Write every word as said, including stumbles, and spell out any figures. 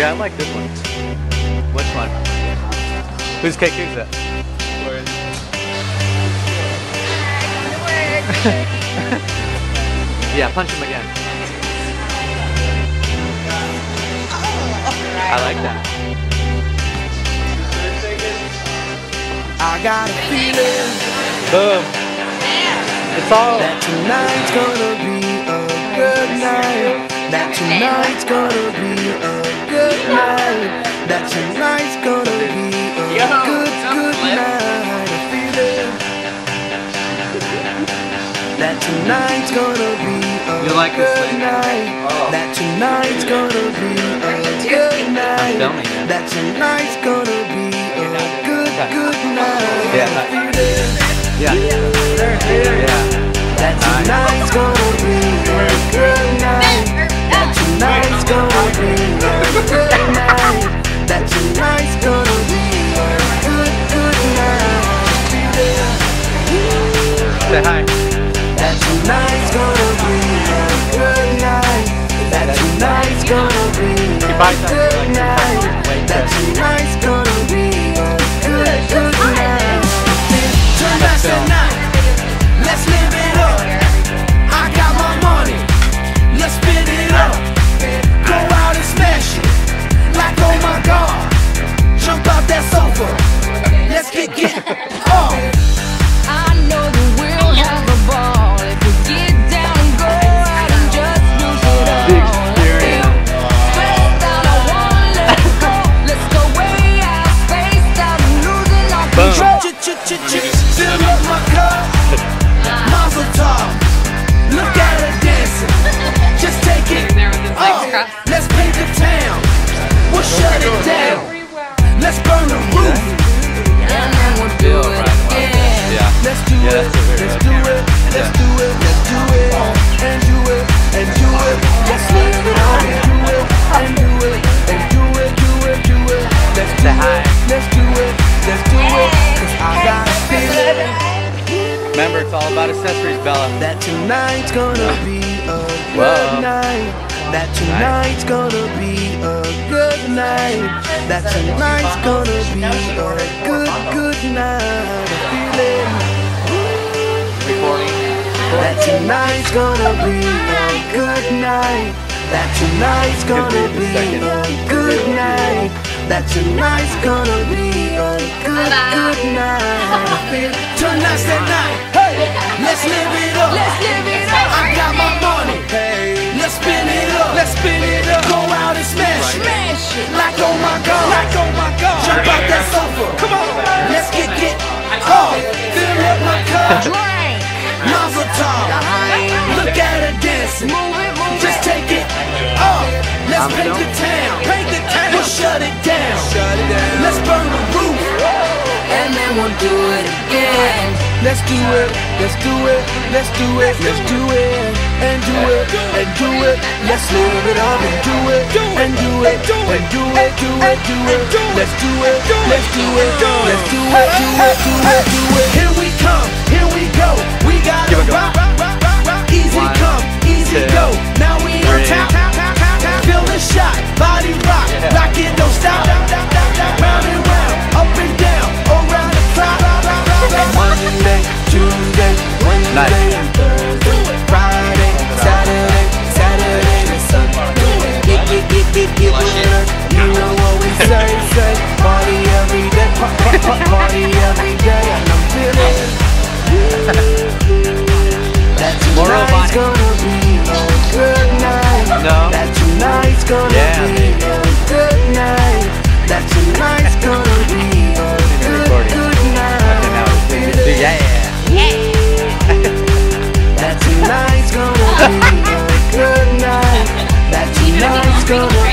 Yeah, I like this one. Which one? Whose cake is it? Yeah, punch him again. I like that. I got a feeling. Boom. It's all. That tonight's gonna be a good night. That tonight's gonna be a good night. That tonight's gonna be a good, good night. A feeling. That tonight's gonna be a You like this good thing? night. Oh. That tonight's gonna be a good night. filming it. That tonight's gonna be a good, good night. Yeah. A feeling. Yeah. Yeah. That tonight's gonna be a good night. That tonight's gonna be a good night. That tonight's gonna be a good, good night. Say hi. That tonight's gonna be a good night. That tonight's gonna be a good night. That tonight's gonna be a good, good night. Tonight's the night. Let's live it up. I got my money. Let's spin it up. Go out and smash it. Like oh my God. Jump out that sofa. Let's get get off. I know that we'll have a ball if we get down and go out and just lose it all. The experience. Spaced out, I wanna let it go. Let's go way out, spaced out and losing our Boom. control. Fill up my cup. Mazel tov. Look at her dancing. Just take it off. Let's paint the town. We'll shut it down. Let's burn the roof. And then we'll do Feel it right about again. that. Yeah. Let's do Yeah, it. that's what we're Let's doing. do it. Let's do it. Let's do it. And do it. And do it. Let's live it up and do it. And do it. And do it. Do it. Do it. Let's do Say it. hi. Let's do it. Let's do it. Cause I got a feeling Remember, it's all about accessories, Bella. that tonight's gonna be a Whoa. good night. That tonight's gonna be a good night. That tonight's gonna be a good, good night. A feeling Recording. that tonight's gonna be a good night. That tonight's gonna be a good night. That tonight's gonna be a good, good night. I feel tonight's the night. Hey, let's live it up. Let's live it up. I got my money. Hey, let's spin it up. Let's spin it up. Go out and smash it. Smash it. Like oh my God. Like oh my God. Jump out that sofa. Come on. Let's get get off. Fill up my cup. Drink. Mazel tov. Look at her dancing. Move it, move Just it. take it off. Let's I'm paint the town. Paint the town. We'll shut it down. Shut it down. Let's burn the roof. And then we'll do it again. Let's do it. Let's do it. Let's do it. Let's do it. And do it. And do it. Let's live it up and do it. And do it. And do it. Do it. Do it. Let's do it. Let's do it. Let's do it. Do it. Do it. Do it. Here we come. Here we go. We got Give to it a go. rock. rock, rock, rock. Easy One, come. Easy two, go. Now we on three. top. Feel the shot. Body rock. Yeah. Rock it. Don't stop. Round and round. Up and down. Around the clock. Monday, Tuesday, Wednesday, Nice. and Thursday, Friday, Saturday, Saturday, and Sunday. Get, get, get, get, get with her. You know what we say, say. Party every day, pa- pa- pa- party every day, and I'm feeling that More tonight's robotic. gonna be a good night. No. That tonight's gonna Yeah, be baby. a good night. That tonight's gonna be a good, recording. good night. Okay, now it's Feeling yeah. that tonight's gonna be a good night. That tonight's gonna